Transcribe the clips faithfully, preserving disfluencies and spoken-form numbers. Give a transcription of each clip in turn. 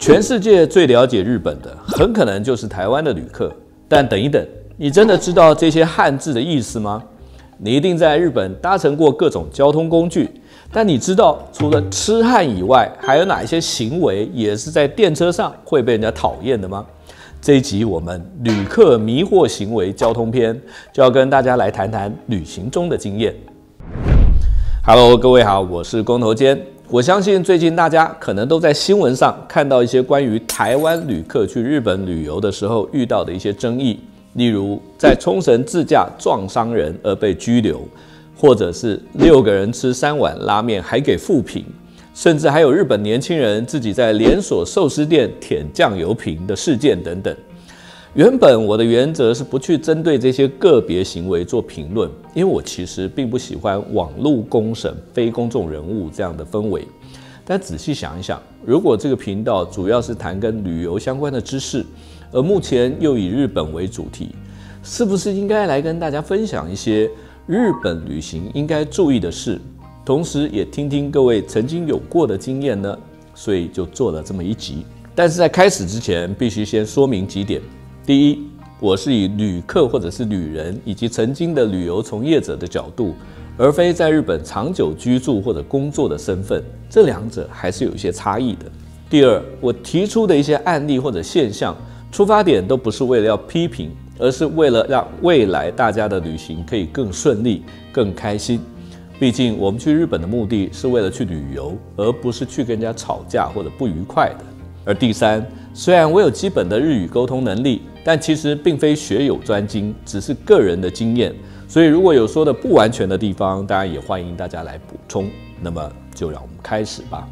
全世界最了解日本的，很可能就是台湾的旅客。但等一等，你真的知道这些汉字的意思吗？你一定在日本搭乘过各种交通工具，但你知道除了痴汉以外，还有哪一些行为也是在电车上会被人家讨厌的吗？这一集我们旅客迷惑行为交通篇，就要跟大家来谈谈旅行中的经验。Hello， 各位好，我是工头坚。我相信最近大家可能都在新闻上看到一些关于台湾旅客去日本旅游的时候遇到的一些争议，例如在冲绳自驾撞伤人而被拘留，或者是六个人吃三碗拉面还给负评，甚至还有日本年轻人自己在连锁寿司店舔酱油瓶的事件等等。原本我的原则是不去针对这些个别行为做评论，因为我其实并不喜欢网络公审非公众人物这样的氛围。但仔细想一想，如果这个频道主要是谈跟旅游相关的知识，而目前又以日本为主题，是不是应该来跟大家分享一些日本旅行应该注意的事，同时也听听各位曾经有过的经验呢？所以就做了这么一集。但是在开始之前，必须先说明几点。第一，我是以旅客或者是旅人以及曾经的旅游从业者的角度，而非在日本长久居住或者工作的身份，这两者还是有一些差异的。第二，我提出的一些案例或者现象，出发点都不是为了要批评，而是为了让未来大家的旅行可以更顺利、更开心。毕竟我们去日本的目的是为了去旅游，而不是去跟人家吵架或者不愉快的。而第三，虽然我有基本的日语沟通能力，但其实并非学有专精，只是个人的经验。所以如果有说的不完全的地方，当然也欢迎大家来补充。那么就让我们开始吧。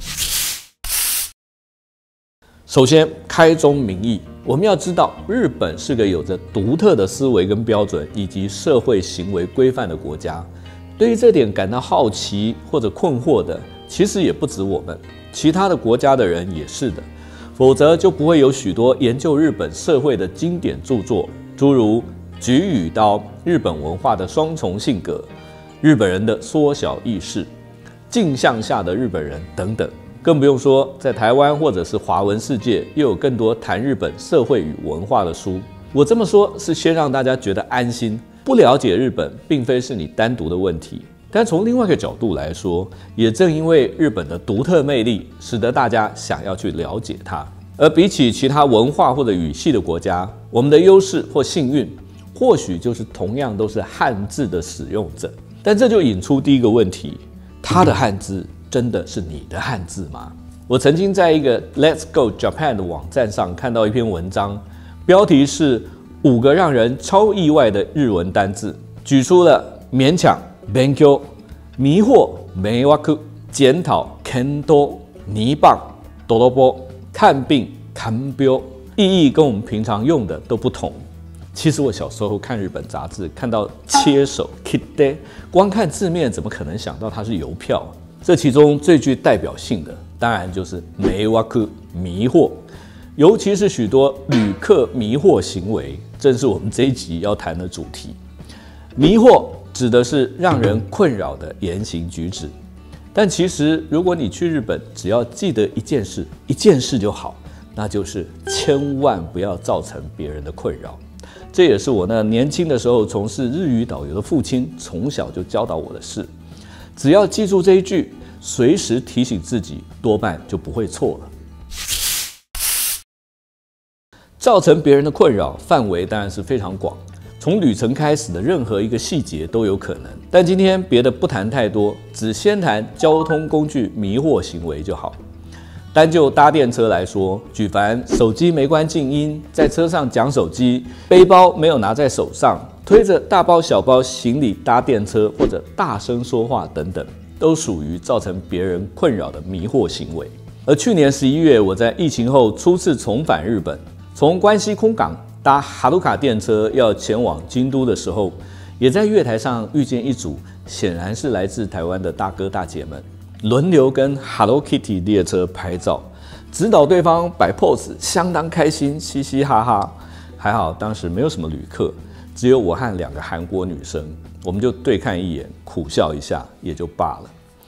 首先，开宗明义，我们要知道，日本是个有着独特的思维跟标准以及社会行为规范的国家。对于这点感到好奇或者困惑的，其实也不止我们，其他的国家的人也是的。否则就不会有许多研究日本社会的经典著作，诸如《菊与刀》、日本文化的双重性格、日本人的缩小意识、镜像下的日本人等等。更不用说在台湾或者是华文世界，又有更多谈日本社会与文化的书。我这么说是先让大家觉得安心，不了解日本并非是你单独的问题。但从另外一个角度来说，也正因为日本的独特魅力，使得大家想要去了解它。而比起其他文化或者语系的国家，我们的优势或幸运，或许就是同样都是汉字的使用者。但这就引出第一个问题：它的汉字真的是你的汉字吗？我曾经在一个 Let's Go Japan 的网站上看到一篇文章，标题是五个让人超意外的日文单字，举出了勉强勉強、迷惑迷惑、检讨検討、泥棒ドロボ、看病看病，意义跟我们平常用的都不同。其实我小时候看日本杂志，看到切手 kite， 光看字面怎么可能想到它是邮票？这其中最具代表性的，当然就是迷惑迷惑，尤其是许多旅客迷惑行为，正是我们这一集要谈的主题。迷惑指的是让人困扰的言行举止，但其实如果你去日本，只要记得一件事，一件事就好，那就是千万不要造成别人的困扰。这也是我那年轻的时候从事日语导游的父亲从小就教导我的事。只要记住这一句，随时提醒自己，多半就不会错了。造成别人的困扰范围当然是非常广。从旅程开始的任何一个细节都有可能，但今天别的不谈太多，只先谈交通工具迷惑行为就好。单就搭电车来说，举凡手机没关静音，在车上讲手机，背包没有拿在手上，推着大包小包行李搭电车或者大声说话等等，都属于造成别人困扰的迷惑行为。而去年十一月，我在疫情后初次重返日本，从关西空港搭哈鲁卡电车要前往京都的时候，也在月台上遇见一组显然是来自台湾的大哥大姐们，轮流跟 Hello Kitty 列车拍照，指导对方摆 pose， 相当开心，嘻嘻哈哈。还好当时没有什么旅客，只有我和两个韩国女生，我们就对看一眼，苦笑一下也就罢了。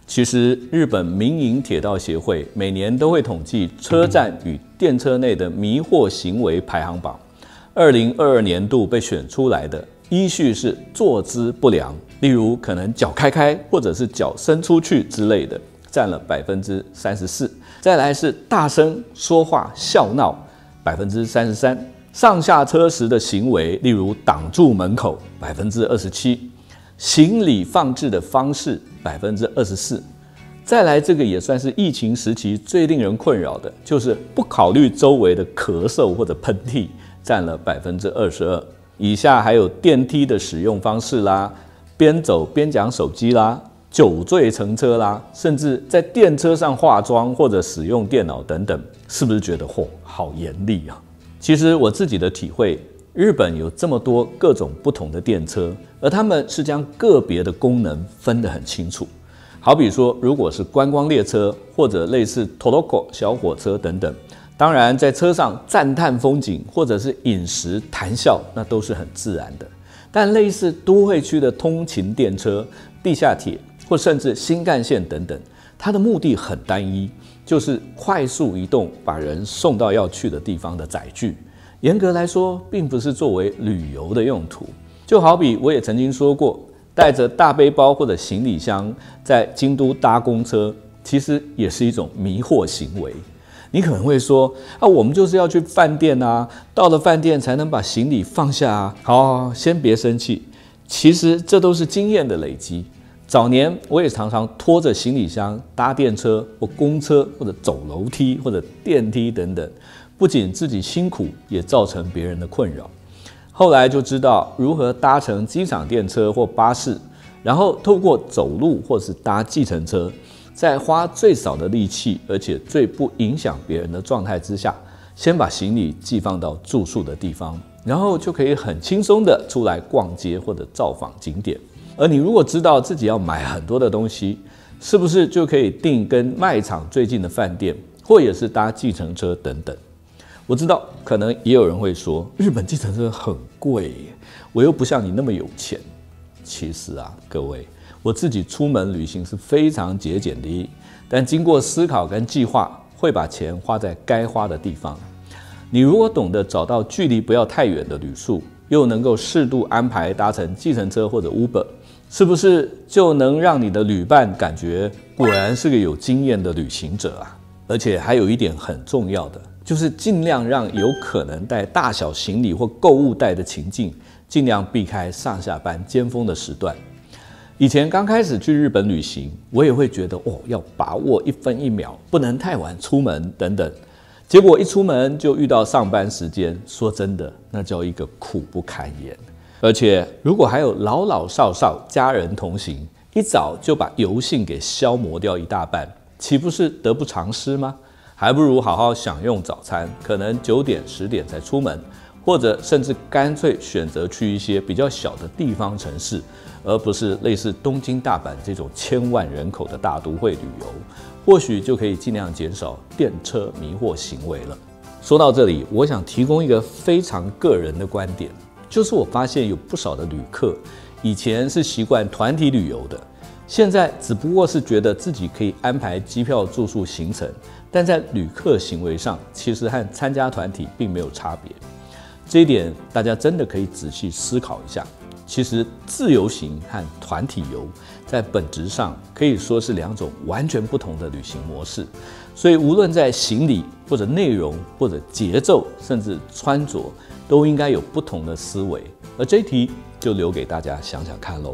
其实，日本民营铁道协会每年都会统计车站与电车内的迷惑行为排行榜。二零二二年度被选出来的依序是坐姿不良，例如可能脚开开或者是脚伸出去之类的，占了百分之三十四。再来是大声说话、笑闹，百分之三十三。上下车时的行为，例如挡住门口，百分之二十七。行李放置的方式，百分之二十四。再来，这个也算是疫情时期最令人困扰的，就是不考虑周围的咳嗽或者喷嚏，占了百分之二十二。以下还有电梯的使用方式啦，边走边讲手机啦，酒醉乘车啦，甚至在电车上化妆或者使用电脑等等，是不是觉得嚯，好严厉啊？其实我自己的体会，日本有这么多各种不同的电车，而他们是将个别的功能分得很清楚。好比说，如果是观光列车或者类似 Todoko 小火车等等，当然在车上赞叹风景或者是饮食谈笑，那都是很自然的。但类似都会区的通勤电车、地下铁或甚至新干线等等，它的目的很单一，就是快速移动，把人送到要去的地方的载具。严格来说，并不是作为旅游的用途。就好比我也曾经说过，带着大背包或者行李箱在京都搭公车，其实也是一种迷惑行为。你可能会说，啊，我们就是要去饭店啊，到了饭店才能把行李放下啊。好，好，先别生气，其实这都是经验的累积。早年我也常常拖着行李箱搭电车或公车，或者走楼梯或者电梯等等，不仅自己辛苦，也造成别人的困扰。后来就知道如何搭乘机场电车或巴士，然后透过走路或是搭计程车，在花最少的力气，而且最不影响别人的状态之下，先把行李寄放到住宿的地方，然后就可以很轻松的出来逛街或者造访景点。而你如果知道自己要买很多的东西，是不是就可以订跟卖场最近的饭店，或也是搭计程车等等？我知道可能也有人会说，日本计程车很贵，我又不像你那么有钱。其实啊，各位，我自己出门旅行是非常节俭的，但经过思考跟计划，会把钱花在该花的地方。你如果懂得找到距离不要太远的旅宿，又能够适度安排搭乘计程车或者 Uber， 是不是就能让你的旅伴感觉果然是个有经验的旅行者啊？而且还有一点很重要的，就是尽量让有可能带大小行李或购物袋的情境，尽量避开上下班尖峰的时段。以前刚开始去日本旅行，我也会觉得哦，要把握一分一秒，不能太晚出门等等。结果一出门就遇到上班时间，说真的，那叫一个苦不堪言。而且如果还有老老少少家人同行，一早就把油性给消磨掉一大半，岂不是得不偿失吗？还不如好好享用早餐，可能九点十点才出门，或者甚至干脆选择去一些比较小的地方城市，而不是类似东京、大阪这种千万人口的大都会旅游，或许就可以尽量减少电车迷惑行为了。说到这里，我想提供一个非常个人的观点，就是我发现有不少的旅客以前是习惯团体旅游的，现在只不过是觉得自己可以安排机票、住宿行程，但在旅客行为上其实和参加团体并没有差别。这一点大家真的可以仔细思考一下。其实自由行和团体游在本质上可以说是两种完全不同的旅行模式，所以无论在行李或者内容或者节奏，甚至穿着，都应该有不同的思维。而这一题就留给大家想想看喽。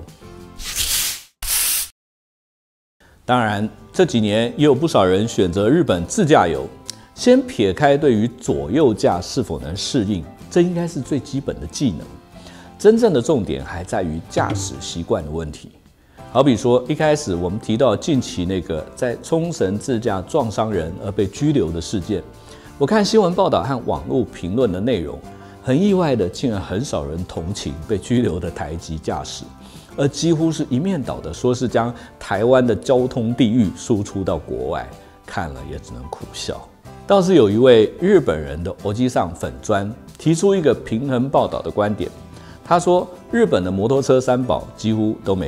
当然，这几年也有不少人选择日本自驾游。先撇开对于左右驾是否能适应，这应该是最基本的技能。真正的重点还在于驾驶习惯的问题。好比说，一开始我们提到近期那个在冲绳自驾撞伤人而被拘留的事件，我看新闻报道和网络评论的内容，很意外的，竟然很少人同情被拘留的台籍驾驶，而几乎是一面倒的说是将台湾的交通地狱输出到国外，看了也只能苦笑。倒是有一位日本人的欧基上粉专提出一个平衡报道的观点，他说日本的摩托车三宝几乎都没有，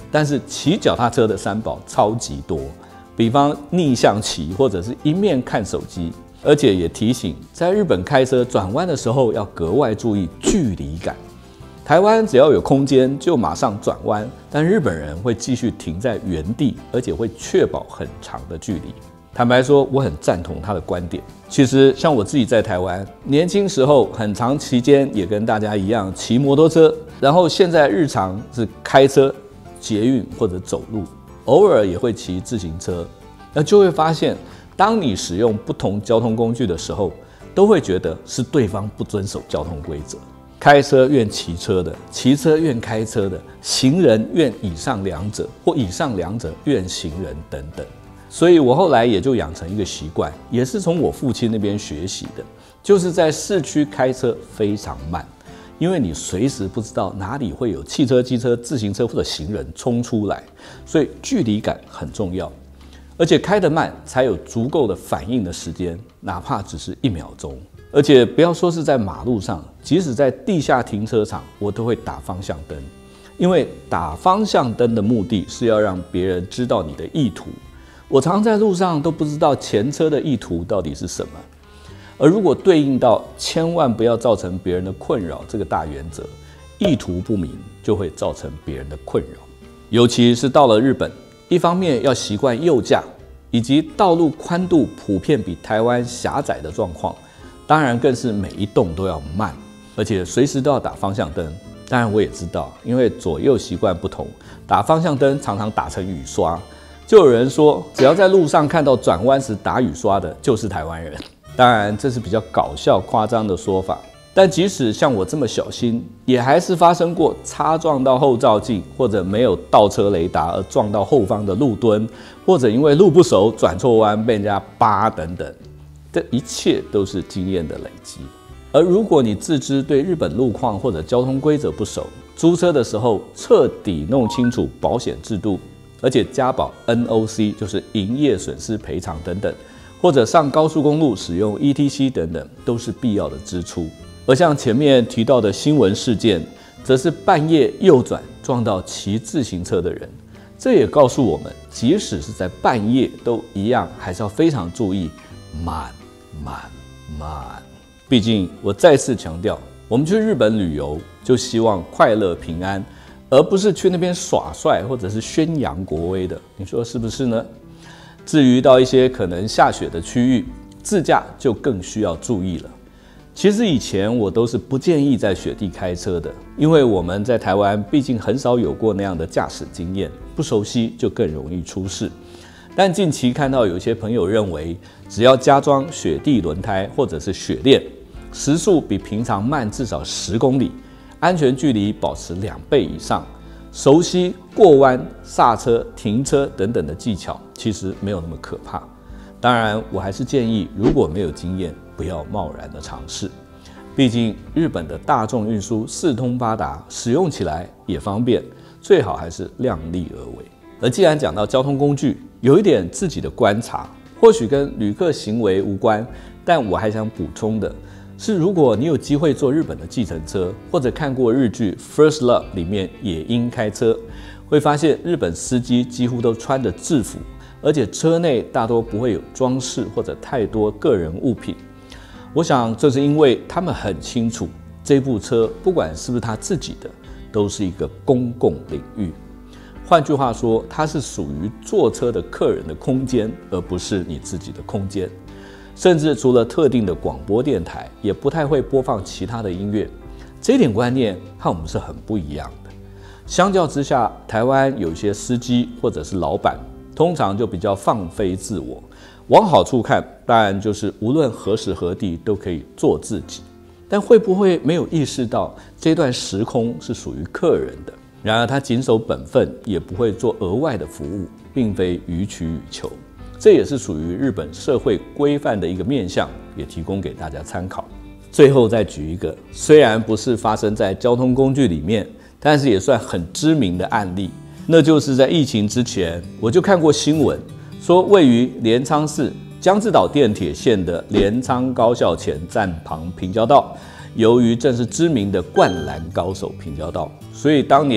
但是骑脚踏车的三宝超级多，比方逆向骑或者是一面看手机。而且也提醒，在日本开车转弯的时候要格外注意距离感。台湾只要有空间就马上转弯，但日本人会继续停在原地，而且会确保很长的距离。坦白说，我很赞同他的观点。其实像我自己在台湾年轻时候，很长期间也跟大家一样骑摩托车，然后现在日常是开车、捷运或者走路，偶尔也会骑自行车，那就会发现，当你使用不同交通工具的时候，都会觉得是对方不遵守交通规则。开车怨骑车的，骑车怨开车的，行人怨以上两者，或以上两者怨行人等等。所以我后来也就养成一个习惯，也是从我父亲那边学习的，就是在市区开车非常慢，因为你随时不知道哪里会有汽车、机车、自行车或者行人冲出来，所以距离感很重要。而且开得慢才有足够的反应的时间，哪怕只是一秒钟。而且不要说是在马路上，即使在地下停车场，我都会打方向灯，因为打方向灯的目的是要让别人知道你的意图。我常在路上都不知道前车的意图到底是什么，而如果对应到千万不要造成别人的困扰这个大原则，意图不明就会造成别人的困扰。尤其是到了日本，一方面要习惯右驾，以及道路宽度普遍比台湾狭窄的状况，当然更是每一栋都要慢，而且随时都要打方向灯。当然我也知道，因为左右习惯不同，打方向灯常常打成雨刷。就有人说，只要在路上看到转弯时打雨刷的，就是台湾人。当然，这是比较搞笑、夸张的说法。但即使像我这么小心，也还是发生过擦撞到后照镜，或者没有倒车雷达而撞到后方的路墩，或者因为路不熟转错弯被人家扒等等。这一切都是经验的累积。而如果你自知对日本路况或者交通规则不熟，租车的时候彻底弄清楚保险制度，而且加保 N O C 就是营业损失赔偿等等，或者上高速公路使用 E T C 等等，都是必要的支出。而像前面提到的新闻事件，则是半夜右转撞到骑自行车的人。这也告诉我们，即使是在半夜，都一样还是要非常注意慢慢慢。毕竟我再次强调，我们去日本旅游就希望快乐平安，而不是去那边耍帅或者是宣扬国威的，你说是不是呢？至于到一些可能下雪的区域，自驾就更需要注意了。其实以前我都是不建议在雪地开车的，因为我们在台湾毕竟很少有过那样的驾驶经验，不熟悉就更容易出事。但近期看到有些朋友认为，只要加装雪地轮胎或者是雪链，时速比平常慢至少十公里，安全距离保持两倍以上，熟悉过弯、刹车、停车等等的技巧，其实没有那么可怕。当然，我还是建议，如果没有经验，不要贸然的尝试。毕竟日本的大众运输四通八达，使用起来也方便，最好还是量力而为。而既然讲到交通工具，有一点自己的观察，或许跟旅客行为无关，但我还想补充的是，如果你有机会坐日本的计程车，或者看过日剧《First Love》里面野樱开车，会发现日本司机几乎都穿着制服，而且车内大多不会有装饰或者太多个人物品。我想这是因为他们很清楚，这部车不管是不是他自己的，都是一个公共领域。换句话说，它是属于坐车的客人的空间，而不是你自己的空间。甚至除了特定的广播电台，也不太会播放其他的音乐。这一点观念和我们是很不一样的。相较之下，台湾有一些司机或者是老板，通常就比较放飞自我。往好处看，当然就是无论何时何地都可以做自己。但会不会没有意识到这段时空是属于客人的？然而他谨守本分，也不会做额外的服务，并非予取予求。这也是属于日本社会规范的一个面向，也提供给大家参考。最后再举一个，虽然不是发生在交通工具里面，但是也算很知名的案例。那就是在疫情之前，我就看过新闻，说位于镰仓市江之岛电铁线的镰仓高校前站旁平交道，由于正是知名的灌篮高手平交道，所以当年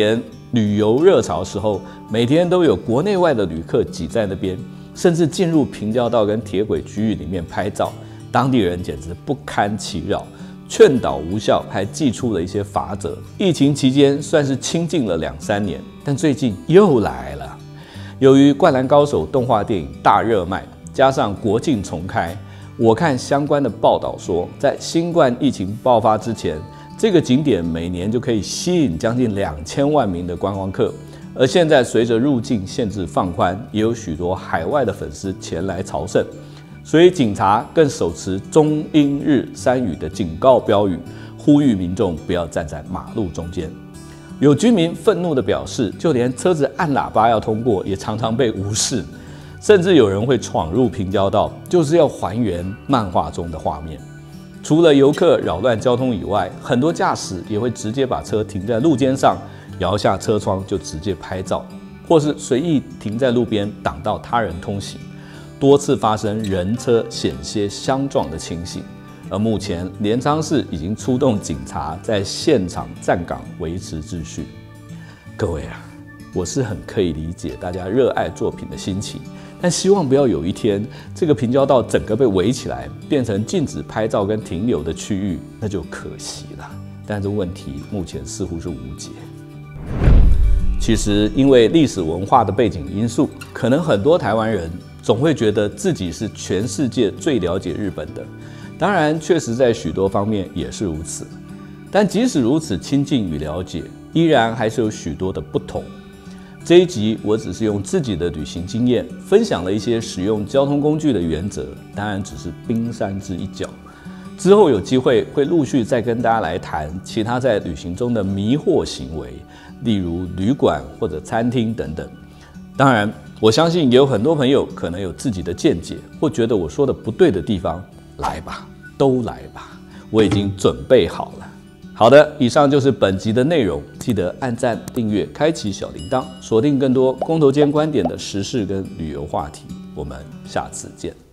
旅游热潮时候，每天都有国内外的旅客挤在那边，甚至进入平交道跟铁轨区域里面拍照，当地人简直不堪其扰，劝导无效，还祭出了一些罚则。疫情期间算是清静了两三年，但最近又来了。由于《灌篮高手》动画电影大热卖，加上国境重开，我看相关的报道说，在新冠疫情爆发之前，这个景点每年就可以吸引将近两千万名的观光客。而现在随着入境限制放宽，也有许多海外的粉丝前来朝圣，所以警察更手持中英日三语的警告标语，呼吁民众不要站在马路中间。有居民愤怒地表示，就连车子按喇叭要通过，也常常被无视，甚至有人会闯入平交道，就是要还原漫画中的画面。除了游客扰乱交通以外，很多驾驶也会直接把车停在路肩上，摇下车窗就直接拍照，或是随意停在路边挡到他人通行，多次发生人车险些相撞的情形。而目前镰仓市已经出动警察在现场站岗维持秩序。各位啊，我是很可以理解大家热爱作品的心情，但希望不要有一天这个平交道整个被围起来，变成禁止拍照跟停留的区域，那就可惜了。但这问题目前似乎是无解。其实因为历史文化的背景因素，可能很多台湾人总会觉得自己是全世界最了解日本的。当然，确实在许多方面也是如此。但即使如此亲近与了解，依然还是有许多的不同。这一集我只是用自己的旅行经验，分享了一些使用交通工具的原则，当然只是冰山之一角。之后有机会会陆续再跟大家来谈其他在旅行中的迷惑行为，例如旅馆或者餐厅等等。当然，我相信也有很多朋友可能有自己的见解，或觉得我说的不对的地方。来吧，都来吧，我已经准备好了。好的，以上就是本集的内容，记得按赞、订阅、开启小铃铛，锁定更多公投间观点的时事跟旅游话题。我们下次见。